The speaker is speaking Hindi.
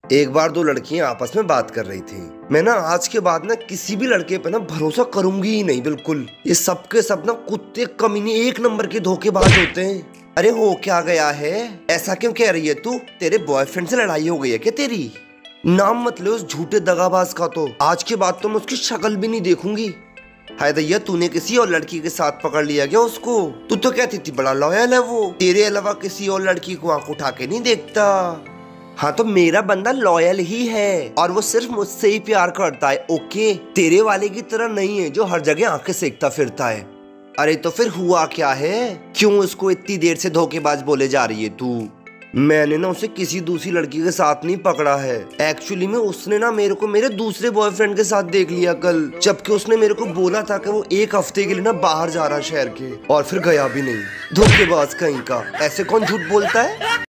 एक बार दो लड़कियां आपस में बात कर रही थी। मैं ना आज के बाद ना किसी भी लड़के पे ना भरोसा करूंगी ही नहीं, बिल्कुल। ये सबके सब ना कुत्ते कमीने एक नंबर के धोखेबाज होते हैं। अरे हो क्या गया है, ऐसा क्यों कह रही है तू? तेरे बॉयफ्रेंड से लड़ाई हो गई है क्या तेरी? नाम मत ले उस झूठे दगाबाज का। तो आज के बाद तो मैं उसकी शक्ल भी नहीं देखूंगी। हाय दैया, तूने किसी और लड़की के साथ पकड़ लिया क्या उसको? तू तो कहती थी बड़ा लॉयल है वो, तेरे अलावा किसी और लड़की को आंख उठा के नहीं देखता। हाँ तो मेरा बंदा लॉयल ही है और वो सिर्फ मुझसे ही प्यार करता है, ओके? तेरे वाले की तरह नहीं है जो हर जगह आंखें सेकता फिरता है। अरे तो फिर हुआ क्या है? क्यों उसको इतनी देर से धोखेबाज बोले जा रही है तू? मैंने ना उसे किसी दूसरी लड़की के साथ नहीं पकड़ा है। एक्चुअली में उसने ना मेरे को मेरे दूसरे बॉयफ्रेंड के साथ देख लिया कल, जबकि उसने मेरे को बोला था कि वो एक हफ्ते के लिए ना बाहर जा रहा है शहर के, और फिर गया भी नहीं। धोखेबाज कहीं का, ऐसे कौन झूठ बोलता है?